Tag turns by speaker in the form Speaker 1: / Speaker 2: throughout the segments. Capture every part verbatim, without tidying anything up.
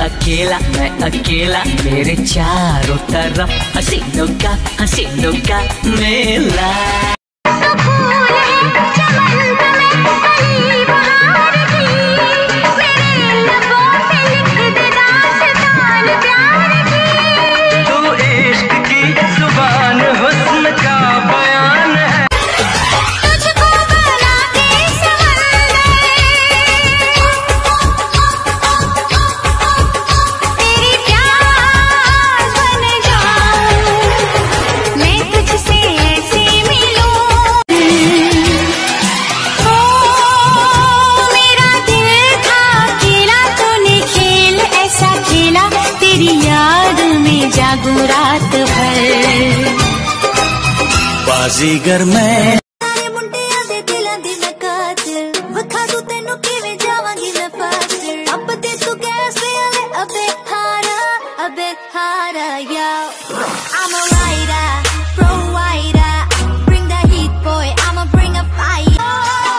Speaker 1: अकेला मैं अकेला, मेरे चारों तरफ हसीनों का हसीनों का मेला।
Speaker 2: रात भर
Speaker 1: बाजीगर मैं
Speaker 2: मुंडिया दे दिलां दी नकात वखा तू तेनू किवें जावांगी मैं फास्ट अब ते तू कैसे आवे अबे हारा अबे हारा या I'm a rider pro rider bring the heat boy I'ma bring a fire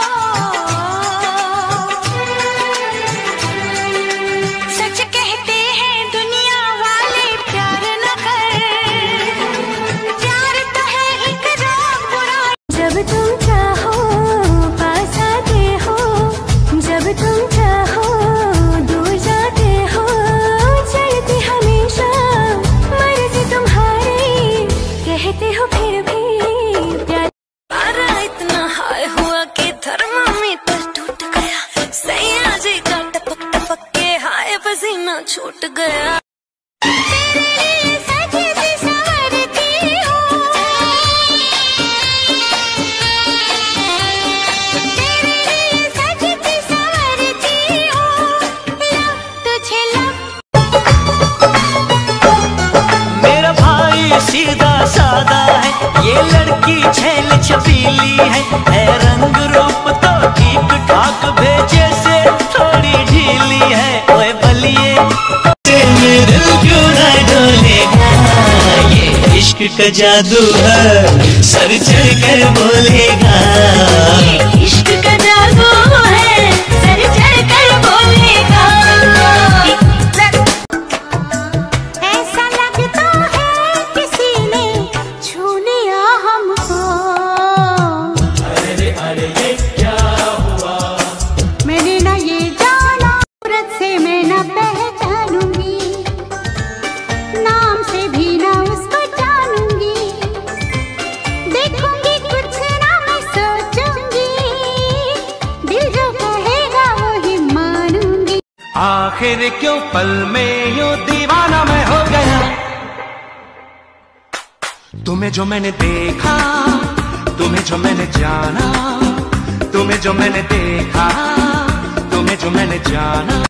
Speaker 2: सच कहते हैं दुनिया वाले प्यार न कर प्यार तो है एक राग बुरा जब तुम चाहो पास आते हो जब तुम चाहो दूर जाते हो चलती हमेशा मर्जी तुम्हारी कहते हो फिर भी प्यार अरे इतना हाय हुआ कि थर्मामीटर टूट गया सैया जी का टपक टपक के हाय पसीना छूट गया
Speaker 1: मेरा भाई सीधा सादा है, ये लड़की छैल छबीली है, है रंग रूप तो ठीक ठाक भेजे से थोड़ी ढीली है। ओए बलिए मेरे दिल क्यों ना डोलेगा, ये इश्क का जादू है सर चढ़ कर बोलेगा,
Speaker 2: ये इश्क का जादू है सर चढ़ कर बोलेगा। ऐसा लगता है किसी ने छू लिया हमको,
Speaker 1: अरे अरे ये क्या हुआ,
Speaker 2: मैंने ना ये जाना सूरत से मैं ना पहचानूंगी, नाम से भी ना उसको जानूंगी, देखूंगी कुछ ना मैं सोचूंगी, दिल जो कहेगा वही मानूंगी।
Speaker 1: आखिर क्यों पल में यूं दीवाना मैं हो गया, तुम्हें जो मैंने देखा, तुम्हें जो मैंने जाना, तुम्हें जो मैंने देखा, तुम्हें जो मैंने जाना।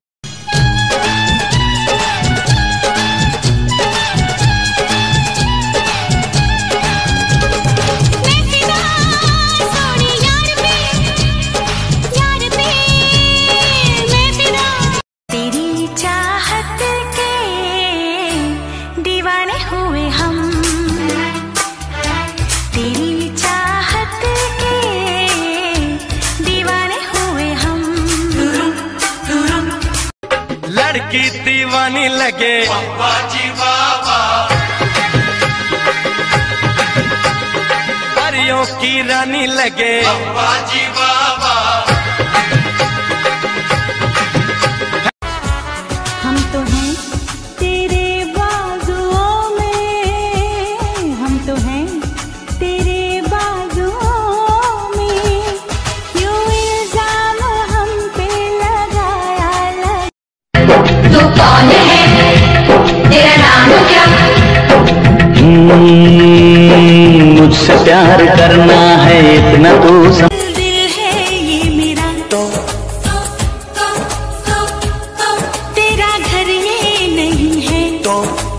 Speaker 2: मैं फिदा सोनी यार पे यार पे मैं फिदा तेरी चाहत के दीवाने हुए हम, तेरी चाहत के दीवाने हुए हम।
Speaker 1: लड़की दीवानी लगे बाबा जी बाबा, परियों की रानी लगे बाबा जी बाबा।
Speaker 2: हम तो हैं तेरे बाजुओं में, हम तो हैं तेरे बाजुओं में, क्यों इल्जाम हम पे लगाया लग
Speaker 3: तू कौन है तेरा नाम क्या,
Speaker 1: मुझसे प्यार करना है इतना तो सम...
Speaker 2: दिल है ये मेरा तो तेरा घर ये नहीं है तो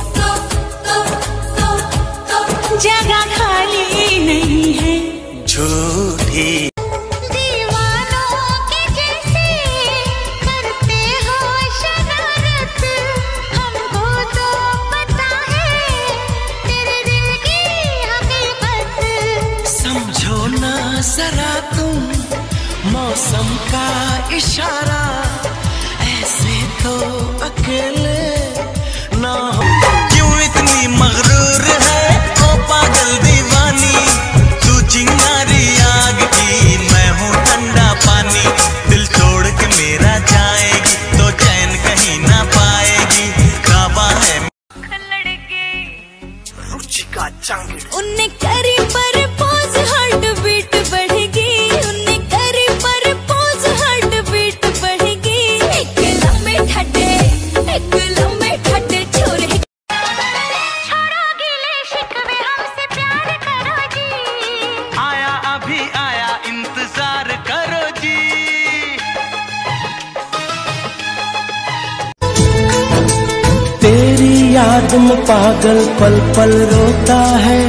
Speaker 2: जगह खाली नहीं है
Speaker 1: झूठी
Speaker 2: दीवानों के जैसे करते हो शरारत, हमको तो पता है तेरे दिल की हकीकत।
Speaker 1: समझो ना जरा तुम मौसम का इशारा, ऐसे तो अकेले
Speaker 4: याद में पागल पल पल रोता है,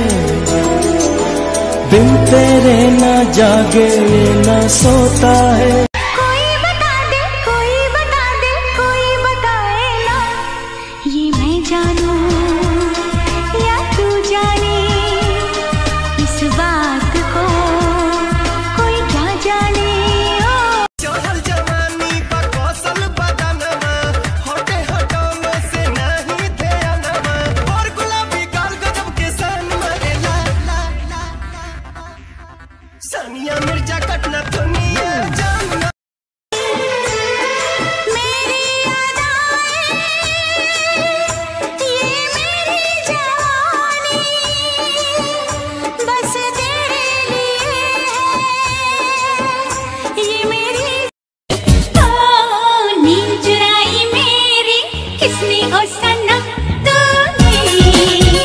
Speaker 4: बिन तेरे ना जागे ना सोता है।
Speaker 2: कोई बता दे, कोई बता दे, कोई बताए ना, ये मैं जानूं या तू जाने, इस बात को कोई क्या जाने। ओ
Speaker 4: चढ़ल जवानी पर कौशल बदनमा, होटे हटोलो से नहीं थे अनमा, और गुलाबी गाल गजब के सन मरे ला ला ला ला। सानिया मिर्जा कटना दुनिया जानना।
Speaker 2: मेरी अदाएं, ये मेरी जवानी, बस तेरे लिए है, ये मेरी। ओ नींद चुराई मेरी किसने, ओ सनम तूने।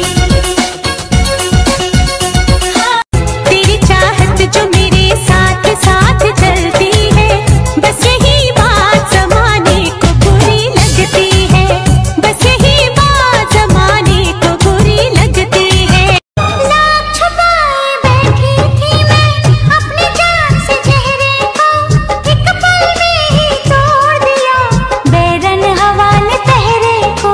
Speaker 2: हाँ, तेरी चाहत जो मेरे साथ साथ चलती है, बस यही बात जमाने को बुरी लगती है, बस यही बात जमाने को बुरी लगती है। नाक छुपाए बैठी थी मैं अपनी जान से चेहरे को, एक पल में ही तोड़ दिया बेरन हवा ने पहरे को।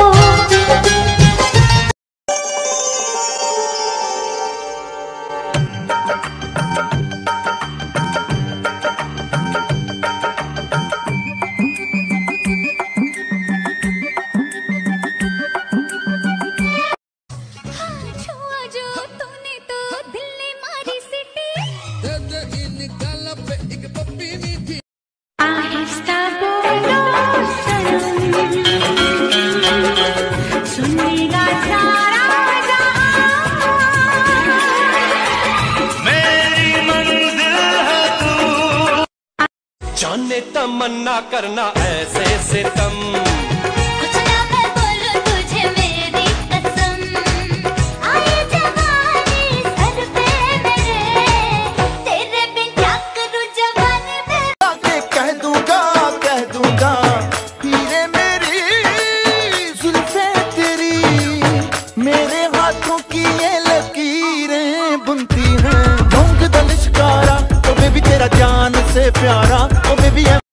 Speaker 2: छुआ जो तूने तो दिल ने मारी सीटी, आहिस्ता बोलो सनम, सुनेगा सारा जहां।
Speaker 4: मेरी मंजिल है तू, जाने तमन्ना करना ऐसे सितम,
Speaker 2: कुछ ना मैं बोलूं तुझे मेरी कसम, आए जवानी सर पे मेरे, तेरे बिन क्या करूं जवानी में।
Speaker 5: आके कह दूंगा कह दूंगा, हीरे मेरी जुल्फे तेरी, मेरे हाथों की ये लकीरें बुनती हैं ढोंग दलिशकारा। ओ बेबी तेरा जान से प्यारा, ओ बेबी